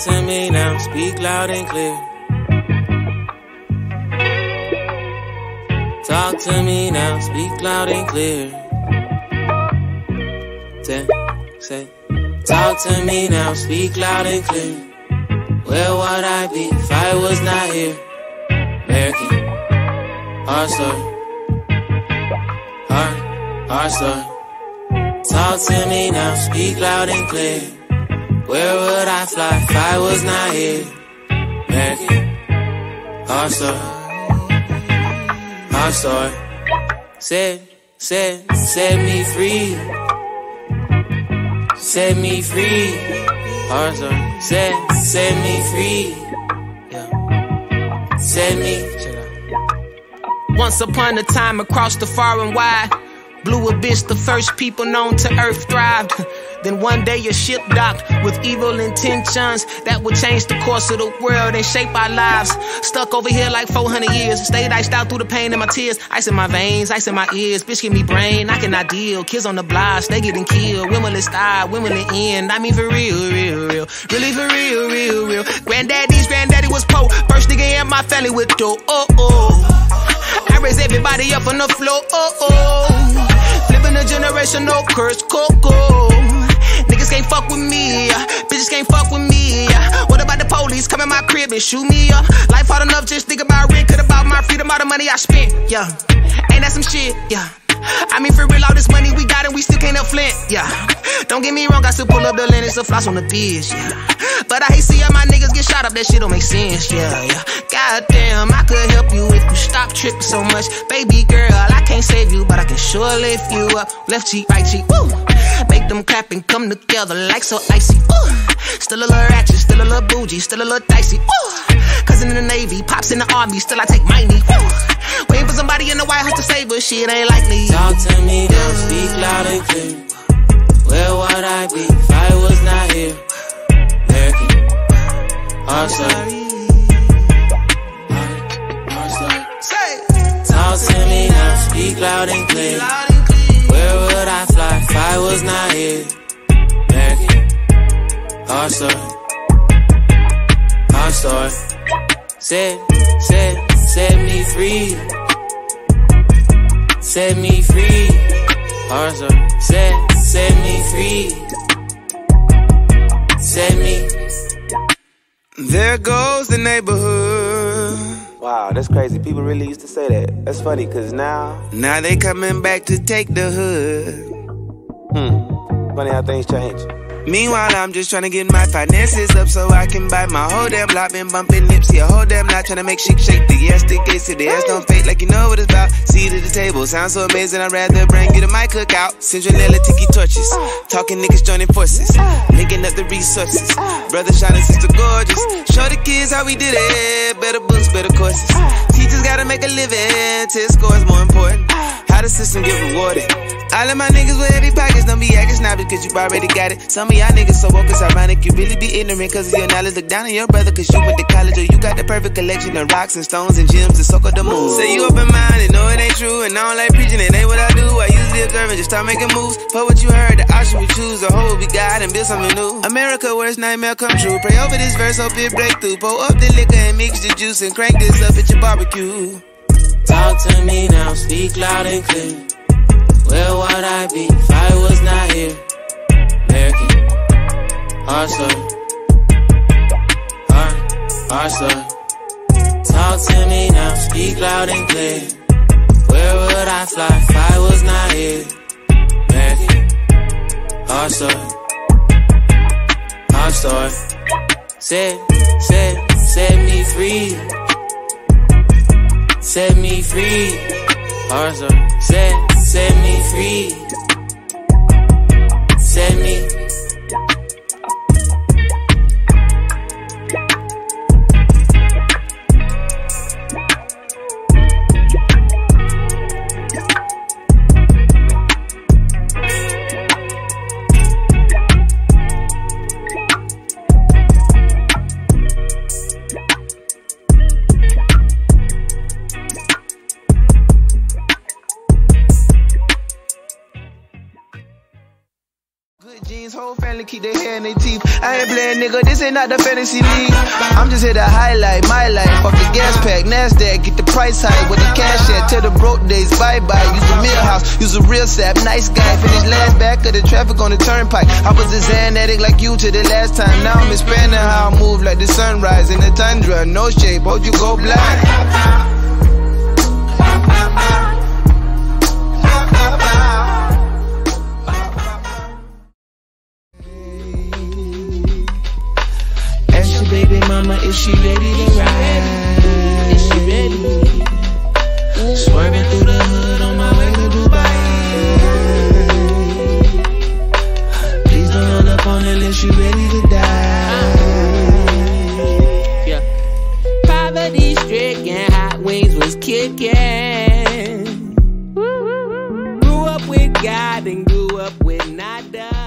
to me now, speak loud and clear. Talk to me now, speak loud and clear. Say, talk to me now, speak loud and clear. Where would I be if I was not here? American, our story, our story. Talk to me now, speak loud and clear. Where would I fly if I was not here? American, our story, our story. Set me free. Set me free. Our story. Set me free. Yeah. Set me. Once upon a time across the far and wide, blue abyss, the first people known to earth thrived. Then one day a ship docked with evil intentions that would change the course of the world and shape our lives. Stuck over here like 400 years, stayed iced out through the pain and my tears. Ice in my veins, ice in my ears, bitch give me brain, I cannot deal. Kids on the blocks, they getting killed. Women will start, women will end. I mean for real. Really for real. Granddaddy was poor. First nigga in my family with dough. I raise everybody up on the floor. Flipping a generational curse, cocoa. Niggas can't fuck with me, bitches can't fuck with me. What about the police come in my crib and shoot me up? Life hard enough, just think about rent, could about my freedom, all the money I spent, yeah. Ain't that some shit, yeah. I mean for real, all this money we got and we still can't up Flint, yeah. Don't get me wrong, I still pull up the land and still floss on the biz, yeah. But I hate seeing my niggas get shot up, that shit don't make sense, yeah. Goddamn, I could help you if you stop tripping so much. Baby girl, I can't save you, but I can sure lift you up. Left cheek, right cheek, woo. Make them clap and come together like so icy, ooh. Still a little ratchet, still a little bougie, still a little dicey, ooh. Cousin in the Navy, pops in the Army, still I take my knee, woo. Waiting for somebody in the White House to save us, shit ain't likely. Talk to me now, speak loud and clear. Where would I be if I was not here? American, our story, our story. Talk to me now, speak loud and clear. Where would I fly if I was not here? American, our story, our story. Set me free. Set me free. Our story. Set me free. Set me. There goes the neighborhood. Wow, that's crazy. People really used to say that. That's funny, cause now they coming back to take the hood. Funny how things change. Meanwhile, I'm just trying to get my finances up so I can buy my whole damn block. Been bumping nips, yeah, whole damn lot. Trying to make shit shake the yes, the gates to the ass. Don't fake like you know what it's about. Seat at the table, sounds so amazing. I'd rather bring you to my cookout. Central tiki torches, talking niggas joining forces, linking up the resources. Brother shining, sister gorgeous. Show the kids how we did it. Better books, better courses. Teachers gotta make a living. Test scores more important. How the system get rewarded. All of my niggas with heavy pockets, don't be acting snobby cause you already got it. Some of y'all niggas so woke, it's ironic. You really be ignorant cause of your knowledge. Look down on your brother cause you went to college. Or you got the perfect collection of rocks and stones and gems to soak up the moon. Say you open-minded, know it ain't true. And I don't like preaching, it ain't what I do. I usually observe and just start making moves. For what you heard, the option we choose. The whole we got and build something new. America, worst nightmare come true. Pray over this verse, hope it break through. Pour up the liquor and mix the juice and crank this up at your barbecue. Talk to me now, speak loud and clear. Where would I be if I was not here? American, our story, our story. Talk to me now, speak loud and clear. Where would I fly if I was not here? American, our story, our story. Set me free. Set me free. Our story. Set me free. Set me. to keep their hair in their teeth. I ain't playing, nigga, this ain't not the fantasy league. I'm just here to highlight my life. Fuck the gas pack, NASDAQ, get the price high. With the cash at, tell the broke days bye-bye. Use the mill house, use a real sap, nice guy. Finish last back of the traffic on the turnpike. I was a Xan addict like you to the last time. Now I'm expanding how I move like the sunrise in the tundra. No shape, hold you go blind. Baby mama, is she ready to ride? Is she ready? Swerving through the hood on my way to Dubai. Please don't hold up on the list, you ready to die? Yeah. Poverty stricken, hot wings was kicking. Grew up with God and grew up with nada.